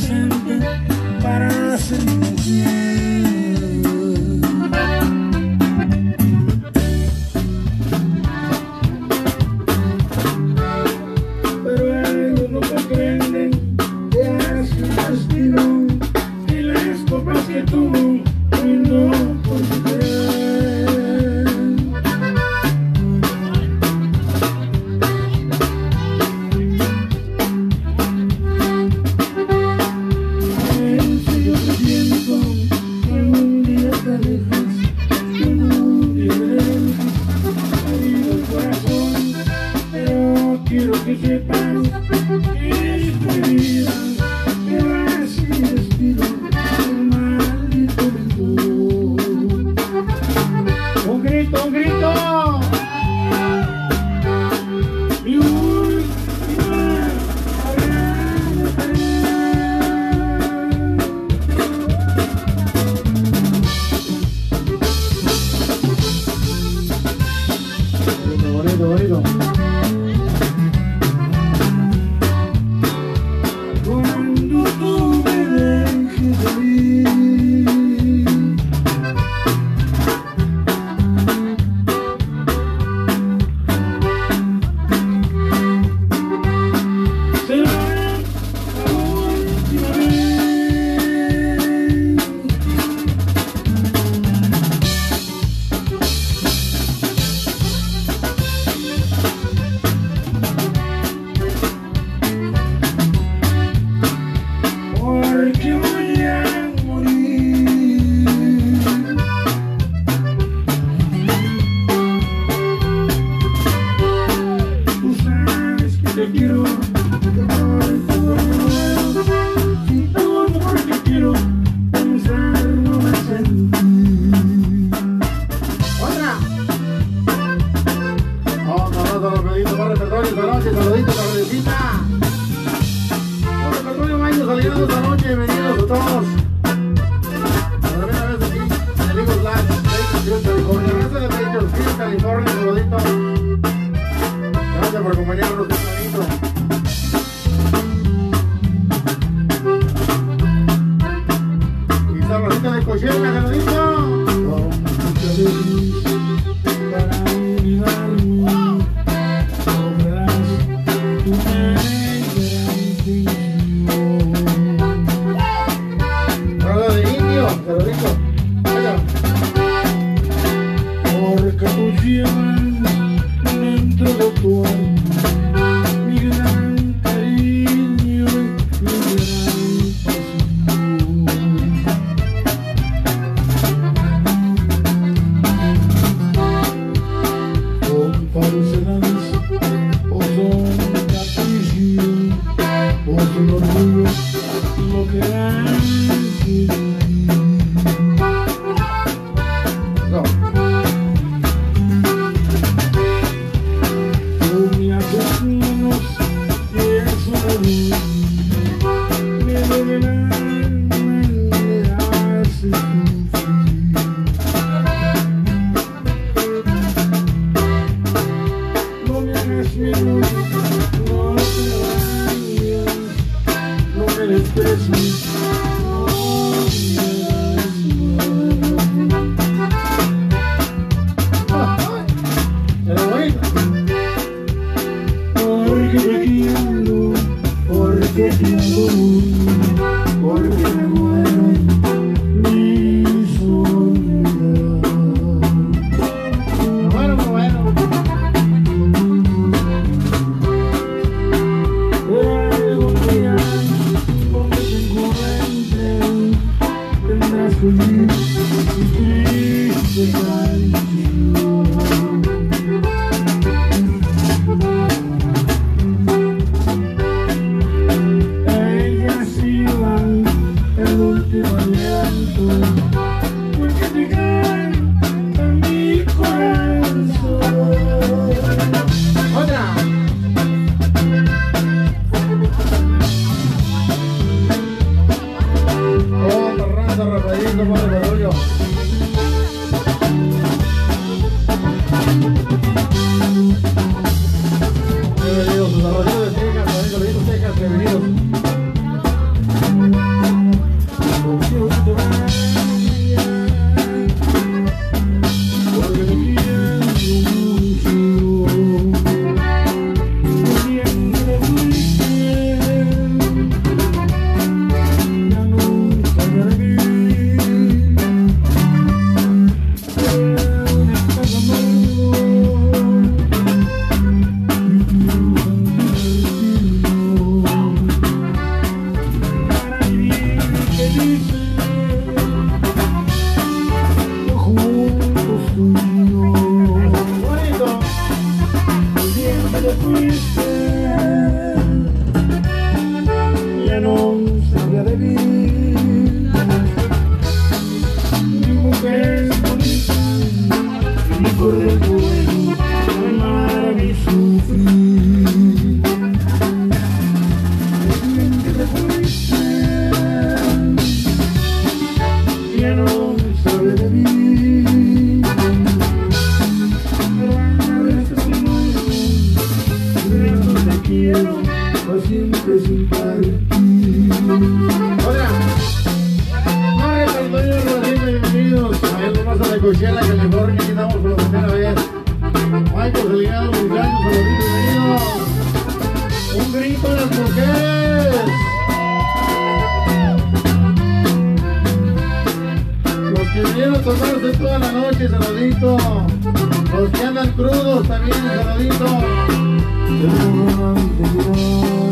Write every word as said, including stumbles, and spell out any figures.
presente para hacerme bien. Pero ellos no comprenden que es su destino y las copas que tuvo y no por su querer. Yo te siento que un día te alejas, que un día me dejas, me dio el corazón, pero quiero que sepas que esta vida queda así destino, el maldito ventor. Un grito, un grito. Y última Bonito, bonito. Cuando tú me dejes de ir, será la última vez. Porque voy a morir. Tú sabes que te quiero, que por todo me muero. Sin tu amor que quiero pensar no me sentí. ¡Otra! Vamos a dar los pedidos para repertorio esta noche, saluditos, saludicita. Saliendo esta noche, bienvenidos a todos. Por primera vez aquí, en Eagles Live, California. Gracias de Bakersfield, California, saludito. Gracias por acompañarnos un ratito. Y saludito de Cochela, saludito. Para olvidarme, lograrás tu porque tú llevas dentro de tu alma mi gran cariño y mi gran pasión. Son falsedades o son caprichos o son orgullo lo que has sido. Porque te quiero, porque te adoro, porque me muero en mi soledad. Bueno, bueno. Algún día, donde te encuentres, tendrás conmigo mi triste canción. Ella sí va en fuiste, juntos tú y yo. Bonito. Siempre te fuiste, ya no sabía de mí. Mi mujer es bonita, mi correo bueno, amar y sufrir. Siempre te fuiste, ya no sabe de mí. Quiero para siempre sin partir. Hola. Mario Antonio Rodríguez, bienvenidos a el más a la Coachella, California. Aquí estamos por la primera vez. Michael Delgado, muchachos, bienvenidos. Un grito a las mujeres. Los que vinieron a tomarse toda la noche, saludito. Los que andan crudos también, saludito. Pero no